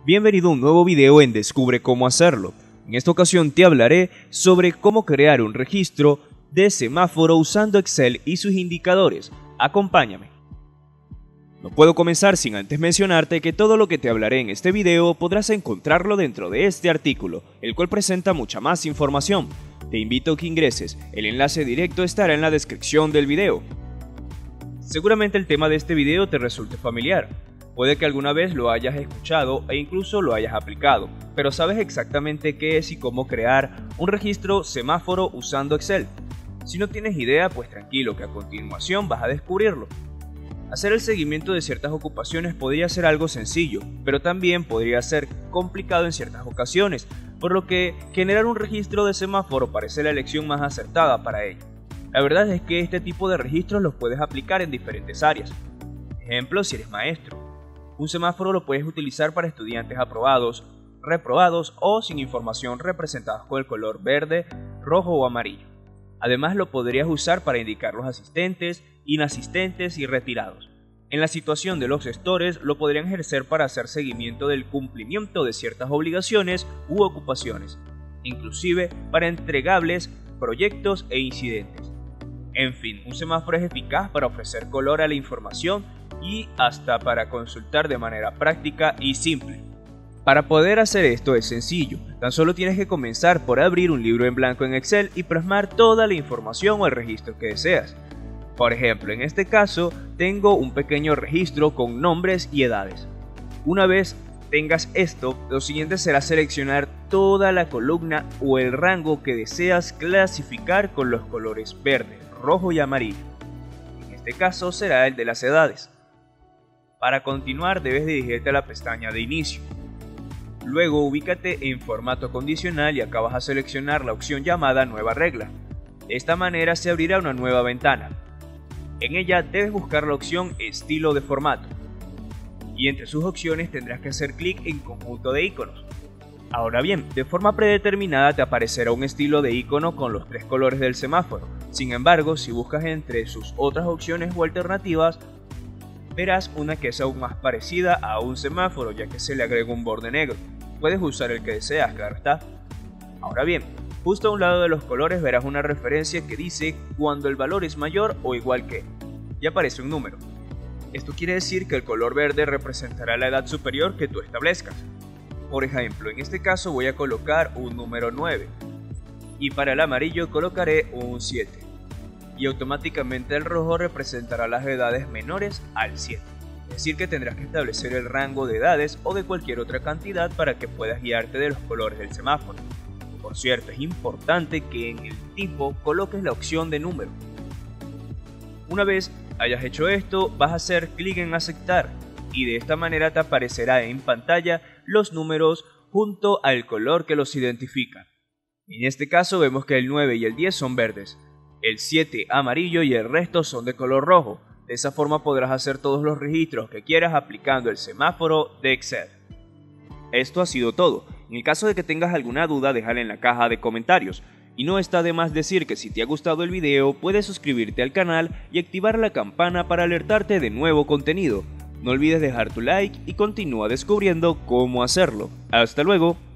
Bienvenido a un nuevo video en Descubre cómo hacerlo. En esta ocasión te hablaré sobre cómo crear un registro de semáforo usando Excel y sus indicadores. Acompáñame. No puedo comenzar sin antes mencionarte que todo lo que te hablaré en este video podrás encontrarlo dentro de este artículo, el cual presenta mucha más información. Te invito a que ingreses, el enlace directo estará en la descripción del video. Seguramente el tema de este video te resulte familiar. Puede que alguna vez lo hayas escuchado e incluso lo hayas aplicado, pero ¿sabes exactamente qué es y cómo crear un registro semáforo usando Excel? Si no tienes idea, pues tranquilo que a continuación vas a descubrirlo. Hacer el seguimiento de ciertas ocupaciones podría ser algo sencillo, pero también podría ser complicado en ciertas ocasiones, por lo que generar un registro de semáforo parece la elección más acertada para ello. La verdad es que este tipo de registros los puedes aplicar en diferentes áreas. Ejemplo, si eres maestro. Un semáforo lo puedes utilizar para estudiantes aprobados, reprobados o sin información representados con el color verde, rojo o amarillo. Además lo podrías usar para indicar los asistentes, inasistentes y retirados. En la situación de los gestores lo podrían ejercer para hacer seguimiento del cumplimiento de ciertas obligaciones u ocupaciones, inclusive para entregables, proyectos e incidentes. En fin, un semáforo es eficaz para ofrecer color a la información y hasta para consultar de manera práctica y simple. Para poder hacer esto es sencillo, tan solo tienes que comenzar por abrir un libro en blanco en Excel y plasmar toda la información o el registro que deseas. Por ejemplo, en este caso tengo un pequeño registro con nombres y edades. Una vez tengas esto, lo siguiente será seleccionar toda la columna o el rango que deseas clasificar con los colores verde, rojo y amarillo. En este caso será el de las edades. Para continuar debes dirigirte a la pestaña de inicio. Luego ubícate en formato condicional y acá vas a seleccionar la opción llamada nueva regla. De esta manera se abrirá una nueva ventana. En ella debes buscar la opción estilo de formato. Y entre sus opciones tendrás que hacer clic en conjunto de iconos. Ahora bien, de forma predeterminada te aparecerá un estilo de icono con los tres colores del semáforo. Sin embargo, si buscas entre sus otras opciones o alternativas, verás una que es aún más parecida a un semáforo, ya que se le agrega un borde negro. Puedes usar el que deseas, claro está. Ahora bien, justo a un lado de los colores verás una referencia que dice cuando el valor es mayor o igual que, y aparece un número. Esto quiere decir que el color verde representará la edad superior que tú establezcas. Por ejemplo, en este caso voy a colocar un número 9, y para el amarillo colocaré un 7. Y automáticamente el rojo representará las edades menores al 7. Es decir que tendrás que establecer el rango de edades o de cualquier otra cantidad para que puedas guiarte de los colores del semáforo. Por cierto, es importante que en el tipo coloques la opción de número. Una vez hayas hecho esto, vas a hacer clic en aceptar y de esta manera te aparecerá en pantalla los números junto al color que los identifica. En este caso vemos que el 9 y el 10 son verdes, el 7 amarillo y el resto son de color rojo. De esa forma podrás hacer todos los registros que quieras aplicando el semáforo de Excel. Esto ha sido todo. En el caso de que tengas alguna duda, déjala en la caja de comentarios. Y no está de más decir que si te ha gustado el video, puedes suscribirte al canal y activar la campana para alertarte de nuevo contenido. No olvides dejar tu like y continúa descubriendo cómo hacerlo. ¡Hasta luego!